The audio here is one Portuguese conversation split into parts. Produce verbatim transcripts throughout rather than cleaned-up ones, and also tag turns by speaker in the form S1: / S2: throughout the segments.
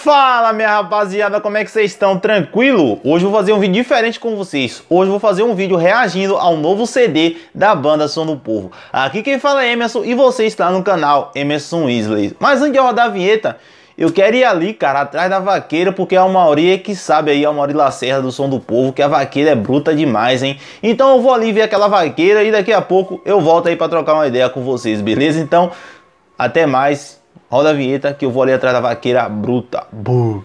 S1: Fala, minha rapaziada, como é que vocês estão? Tranquilo? Hoje eu vou fazer um vídeo diferente com vocês. Hoje eu vou fazer um vídeo reagindo ao novo C D da banda Som do Povo. Aqui quem fala é Emerson e você está no canal Emerson Weasley. Mas antes de eu rodar a vinheta, eu quero ir ali, cara, atrás da vaqueira, porque a Mauri é que sabe aí, a Mauri Lacerda do Som do Povo, que a vaqueira é bruta demais, hein? Então eu vou ali ver aquela vaqueira e daqui a pouco eu volto aí pra trocar uma ideia com vocês, beleza? Então, até mais. Roda a vinheta que eu vou ali atrás da vaqueira bruta. Buh.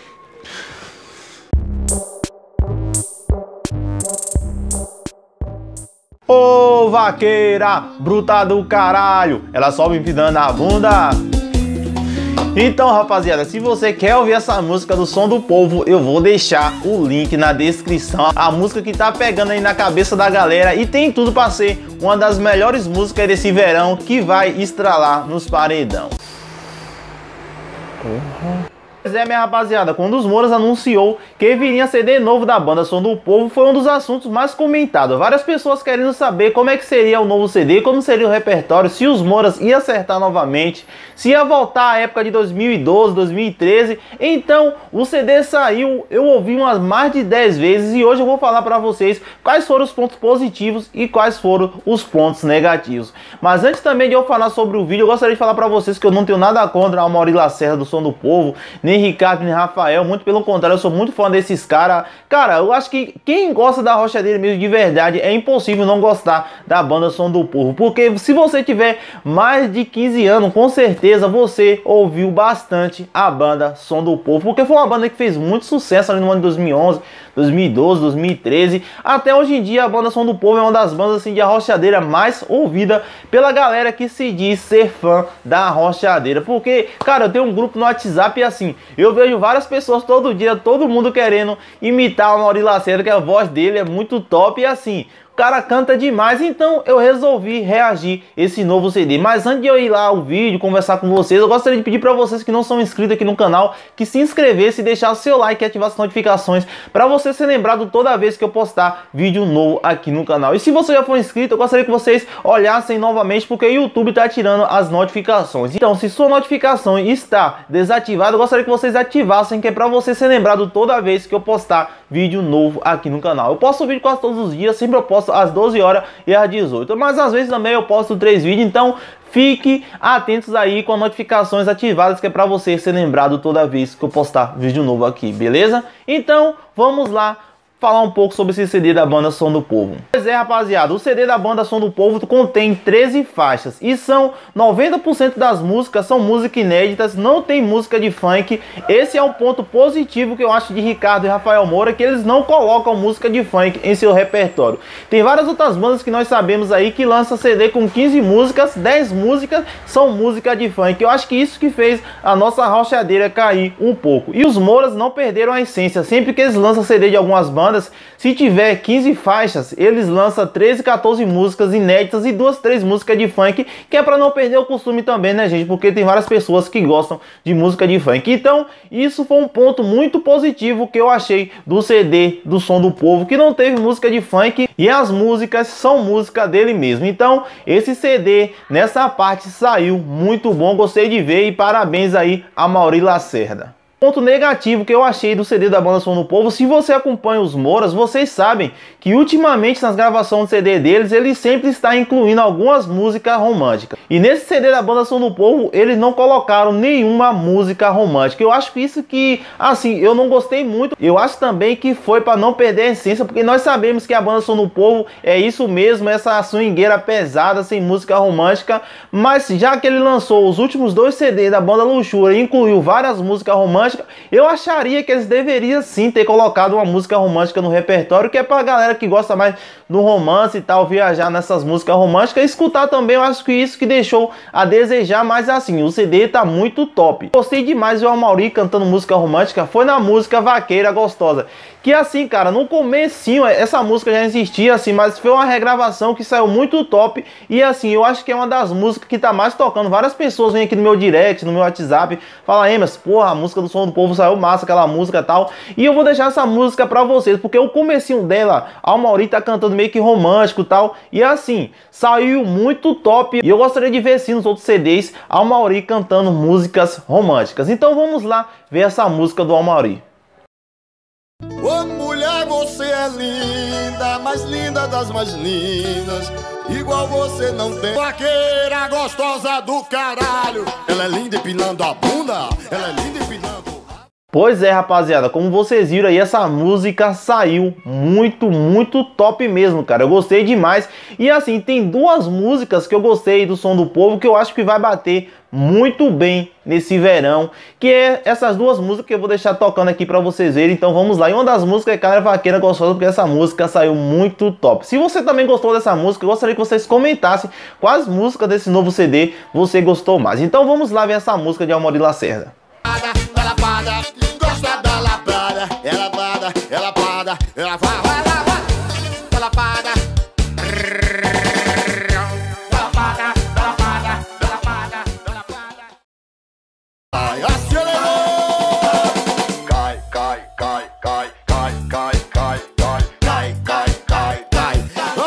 S1: Ô, vaqueira bruta do caralho, ela só me empinando a bunda. Então, rapaziada, se você quer ouvir essa música do Som do Povo, eu vou deixar o link na descrição. A música que tá pegando aí na cabeça da galera e tem tudo pra ser uma das melhores músicas desse verão que vai estralar nos paredão. Uhum. Pois é, minha rapaziada, quando os Moras anunciou que viria C D novo da banda Som do Povo, foi um dos assuntos mais comentados. Várias pessoas querendo saber como é que seria o novo C D, como seria o repertório, se os Moras iam acertar novamente, se ia voltar à época de dois mil e doze, dois mil e treze. Então, o C D saiu, eu ouvi umas mais de dez vezes e hoje eu vou falar pra vocês quais foram os pontos positivos e quais foram os pontos negativos. Mas antes também de eu falar sobre o vídeo, eu gostaria de falar pra vocês que eu não tenho nada contra a Mauri Lacerda do Som do Povo, nem Ricardo, nem Rafael, muito pelo contrário, eu sou muito fã desses caras. Cara, eu acho que quem gosta da rocha dele mesmo de verdade, é impossível não gostar da banda Som do Povo, porque se você tiver mais de quinze anos, com certeza você ouviu bastante a banda Som do Povo, porque foi uma banda que fez muito sucesso ali no ano de dois mil e onze, dois mil e doze, dois mil e treze, até hoje em dia a banda Som do Povo é uma das bandas assim de arrochadeira mais ouvida pela galera que se diz ser fã da arrochadeira, porque, cara, eu tenho um grupo no WhatsApp e assim, eu vejo várias pessoas todo dia, todo mundo querendo imitar o Mauri Lacerda, que a voz dele é muito top e assim, o cara canta demais, então eu resolvi reagir esse novo C D. Mas antes de eu ir lá ao vídeo, conversar com vocês, eu gostaria de pedir para vocês que não são inscritos aqui no canal, que se inscrevessem, deixar o seu like e ativar as notificações, para você ser lembrado toda vez que eu postar vídeo novo aqui no canal. E se você já for inscrito, eu gostaria que vocês olhassem novamente, porque o YouTube está tirando as notificações. Então, se sua notificação está desativada, eu gostaria que vocês ativassem, que é para você ser lembrado toda vez que eu postar vídeo novo aqui no canal. Eu posto vídeo quase todos os dias, sempre eu posto às doze horas e às dezoito, mas às vezes também eu posto três vídeos, então fique atentos aí com as notificações ativadas, que é para você ser lembrado toda vez que eu postar vídeo novo aqui, beleza? Então vamos lá falar um pouco sobre esse C D da banda Som do Povo. Pois é, rapaziada, o C D da banda Som do Povo contém treze faixas e são noventa por cento das músicas são músicas inéditas, não tem música de funk. Esse é um ponto positivo que eu acho de Ricardo e Rafael Moura, que eles não colocam música de funk em seu repertório. Tem várias outras bandas que nós sabemos aí que lançam C D com quinze músicas, dez músicas são música de funk. Eu acho que isso que fez a nossa rochadeira cair um pouco. E os Mouras não perderam a essência, sempre que eles lançam C D de algumas bandas, se tiver quinze faixas, eles lançam treze, quatorze músicas inéditas e duas, três músicas de funk, que é para não perder o costume também, né, gente? Porque tem várias pessoas que gostam de música de funk. Então, isso foi um ponto muito positivo que eu achei do C D do Som do Povo, que não teve música de funk e as músicas são música dele mesmo. Então, esse C D, nessa parte, saiu muito bom, gostei de ver e parabéns aí a Mauri Lacerda. Ponto negativo que eu achei do C D da banda Som do Povo, se você acompanha os Moras, vocês sabem que ultimamente nas gravações do C D deles, eles sempre está incluindo algumas músicas românticas. E nesse C D da banda Som do Povo, eles não colocaram nenhuma música romântica. Eu acho que isso que, assim, eu não gostei muito. Eu acho também que foi para não perder a essência, porque nós sabemos que a banda Som do Povo é isso mesmo, essa swingueira pesada, sem música romântica. Mas já que ele lançou os últimos dois C D da banda Luxúria e incluiu várias músicas românticas, eu acharia que eles deveriam sim ter colocado uma música romântica no repertório, que é pra galera que gosta mais do romance e tal, viajar nessas músicas românticas e escutar também. Eu acho que isso que deixou a desejar, mas assim, o C D tá muito top. Gostei demais do Mauri cantando música romântica, foi na música Vaqueira Gostosa, que assim, cara, no comecinho essa música já existia assim, mas foi uma regravação que saiu muito top. E assim, eu acho que é uma das músicas que tá mais tocando. Várias pessoas vêm aqui no meu direct, no meu WhatsApp, falam: Emerson, porra, a música do Som do Povo saiu massa, aquela música e tal. E eu vou deixar essa música pra vocês, porque o comecinho dela, a Amaury tá cantando meio que romântico e tal. E assim, saiu muito top. E eu gostaria de ver sim nos outros C Ds a Amaury cantando músicas românticas. Então vamos lá ver essa música do Amaury.
S2: Ô mulher, você é linda, mais linda das mais lindas. Igual você não tem. Vaqueira gostosa do caralho. Ela é linda empinando a bunda. Ela é linda empinando.
S1: Pois é, rapaziada, como vocês viram aí, essa música saiu muito, muito top mesmo, cara. Eu gostei demais. E assim, tem duas músicas que eu gostei do Som do Povo que eu acho que vai bater muito bem nesse verão, que é essas duas músicas que eu vou deixar tocando aqui pra vocês verem. Então vamos lá. E uma das músicas é Cara Vaqueira Gostosa, porque essa música saiu muito top. Se você também gostou dessa música, eu gostaria que vocês comentassem quais músicas desse novo C D você gostou mais. Então vamos lá ver essa música de Amaury Lacerda.
S2: Ela pada, gosta da lapada. Ela pada, ela pada, ela vai, vai, vai, vai. Ela pada. Ela pada, ela pada, ela pada, ela pada. Ai, acelerou. Cai, cai, cai, cai, cai, cai, cai, cai, cai, cai, cai, cai.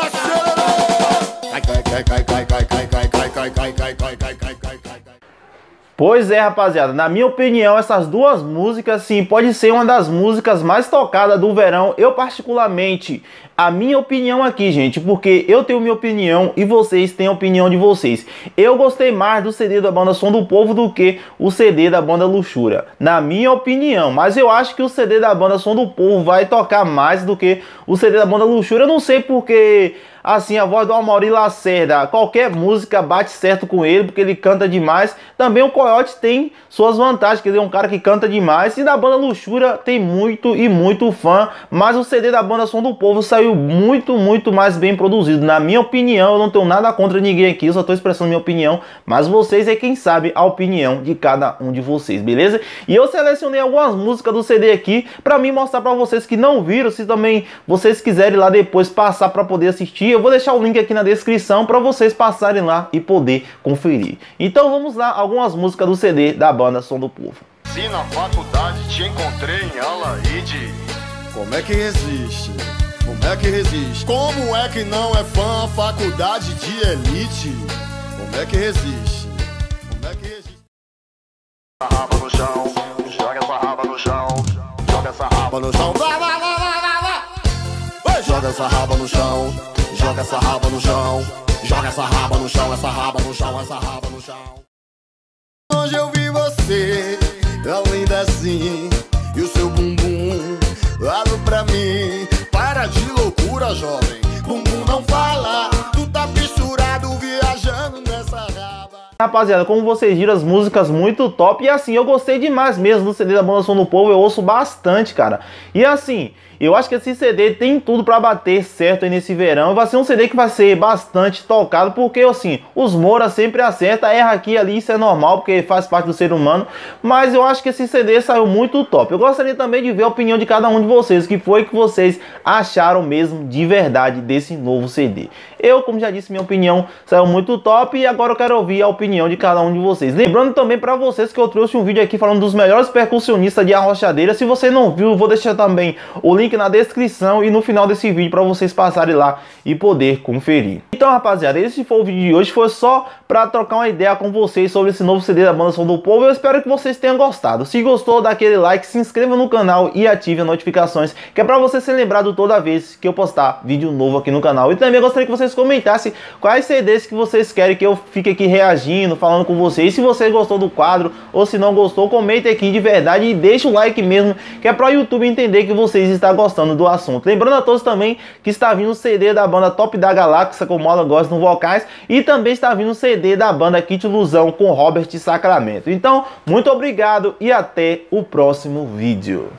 S2: Acelerou. Cai, cai, cai, cai, cai, cai, cai, cai, cai, cai, cai, cai, cai, cai, cai, cai, cai.
S1: Pois é, rapaziada, na minha opinião, essas duas músicas, sim, pode ser uma das músicas mais tocadas do verão. Eu, particularmente, a minha opinião aqui, gente, porque eu tenho minha opinião e vocês têm a opinião de vocês. Eu gostei mais do C D da banda Som do Povo do que o C D da banda Luxúria, na minha opinião. Mas eu acho que o C D da banda Som do Povo vai tocar mais do que o C D da banda Luxúria. Eu não sei porque... Assim, a voz do Amaury Lacerda, qualquer música bate certo com ele, porque ele canta demais. Também o Coyote tem suas vantagens, que ele é um cara que canta demais. E da banda Luxúria tem muito e muito fã. Mas o C D da banda Som do Povo saiu muito, muito mais bem produzido. Na minha opinião, eu não tenho nada contra ninguém aqui, eu só estou expressando minha opinião. Mas vocês é quem sabe a opinião de cada um de vocês, beleza? E eu selecionei algumas músicas do C D aqui pra mim mostrar pra vocês que não viram. Se também vocês quiserem lá depois passar pra poder assistir, eu vou deixar o link aqui na descrição para vocês passarem lá e poder conferir. Então vamos lá, algumas músicas do C D da banda Som do Povo.
S2: Se na faculdade te encontrei em Alaide, como é que resiste? Como é que resiste? Como é que não é fã, faculdade de elite? Como é que resiste? Como é que resiste? Essa raba no chão, joga essa raba no chão, joga essa raba no chão, vai, vai, vai, vai, vai, vai. Joga essa raba no chão. Joga essa raba no chão, joga essa raba no chão, essa raba no chão, essa raba no chão. Hoje eu vi você, tão linda assim, e o seu bumbum, olha pra mim. Para de loucura, jovem, bumbum não fala, tu tá fissurado viajando nessa raba.
S1: Rapaziada, como vocês viram, as músicas muito top. E assim, eu gostei demais mesmo do C D da banda Som do Povo. Eu ouço bastante, cara. E assim, eu acho que esse C D tem tudo pra bater certo aí nesse verão. Vai ser um C D que vai ser bastante tocado, porque assim, os Moura sempre acertam, erra aqui e ali, isso é normal, porque faz parte do ser humano. Mas eu acho que esse C D saiu muito top. Eu gostaria também de ver a opinião de cada um de vocês. O que foi que vocês acharam mesmo de verdade desse novo C D? Eu, como já disse, minha opinião saiu muito top. E agora eu quero ouvir a opinião de cada um de vocês. Lembrando também para vocês que eu trouxe um vídeo aqui falando dos melhores percussionistas de Arrochadeira. Se você não viu, eu vou deixar também o link na descrição e no final desse vídeo para vocês passarem lá e poder conferir. Então, rapaziada, esse foi o vídeo de hoje. Foi só para trocar uma ideia com vocês sobre esse novo C D da banda Som do Povo. Eu espero que vocês tenham gostado. Se gostou, dá aquele like, se inscreva no canal e ative as notificações, que é para você ser lembrado toda vez que eu postar vídeo novo aqui no canal. E também gostaria que vocês comentassem quais C Ds que vocês querem que eu fique aqui reagindo, falando com vocês. Se você gostou do quadro ou se não gostou, comente aqui de verdade e deixa o like mesmo, que é para o YouTube entender que vocês estão gostando do assunto. Lembrando a todos também que está vindo o C D da banda Top da Galáxia com Mola Gosta no vocais, e também está vindo o C D da banda Kit Ilusão com Robert Sacramento. Então, muito obrigado e até o próximo vídeo.